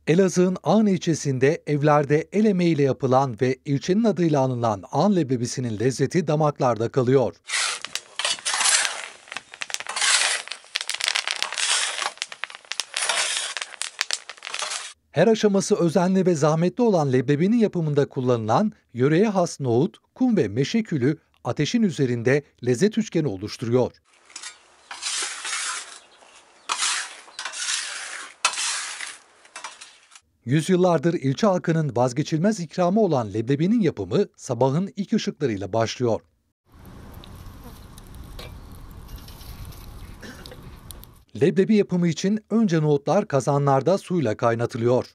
Elazığ'ın Ağan ilçesinde evlerde el emeğiyle yapılan ve ilçenin adıyla anılan Ağan leblebisinin lezzeti damaklarda kalıyor. Her aşaması özenli ve zahmetli olan leblebinin yapımında kullanılan yöreye has nohut, kum ve meşe külü ateşin üzerinde lezzet üçgeni oluşturuyor. Yüzyıllardır ilçe halkının vazgeçilmez ikramı olan leblebinin yapımı sabahın ilk ışıklarıyla başlıyor. Leblebi yapımı için önce nohutlar kazanlarda suyla kaynatılıyor.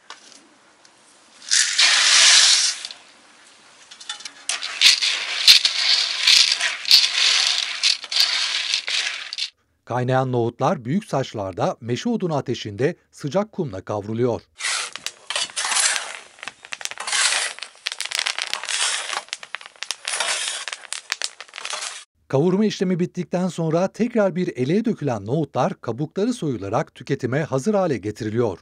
Kaynayan nohutlar büyük saçlarda meşe odunu ateşinde sıcak kumla kavruluyor. Kavurma işlemi bittikten sonra tekrar bir eleğe dökülen nohutlar kabukları soyularak tüketime hazır hale getiriliyor.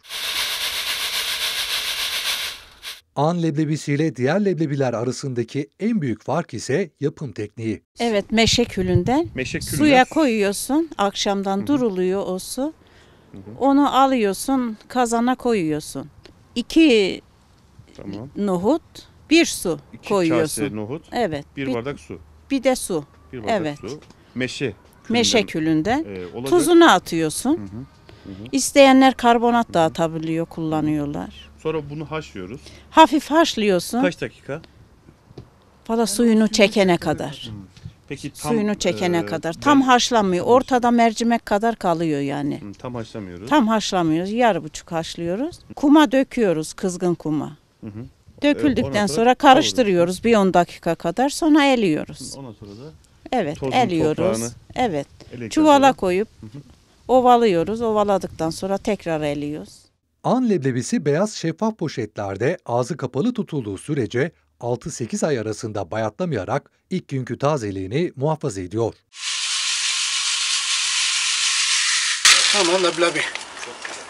Ağan leblebisiyle diğer leblebiler arasındaki en büyük fark ise yapım tekniği. Evet, meşe külünden suya koyuyorsun, akşamdan duruluyor o su. Onu alıyorsun, kazana koyuyorsun. 2 nohut, 1 su 2 koyuyorsun. kase nohut, Evet. 1 bardak su. Bir de su. 1 bardak Evet. su. Meşe Meşe külünden. olacak. Tuzunu atıyorsun. İsteyenler karbonat da atabiliyor, kullanıyorlar. Sonra bunu haşlıyoruz. Hafif haşlıyorsun. Kaç dakika? Valla suyunu çekene kadar. Peki tam Suyunu çekene kadar. Tam haşlanmıyor. Ortada mercimek kadar kalıyor yani. tam haşlamıyoruz. Tam haşlamıyoruz. Yarı buçuk haşlıyoruz. Kuma döküyoruz, kızgın kuma. Döküldükten Ondan sonra karıştırıyoruz bir 10 dakika kadar. Sonra eliyoruz. Ondan sonra da Evet, tozunu, eliyoruz. toprağını Evet. elekten Çuvala sonra koyup ovalıyoruz. Ovaladıktan sonra tekrar eliyoruz. Ağan leblebisi beyaz şeffaf poşetlerde ağzı kapalı tutulduğu sürece 6-8 ay arasında bayatlamayarak ilk günkü tazeliğini muhafaza ediyor. Tamam leblebi.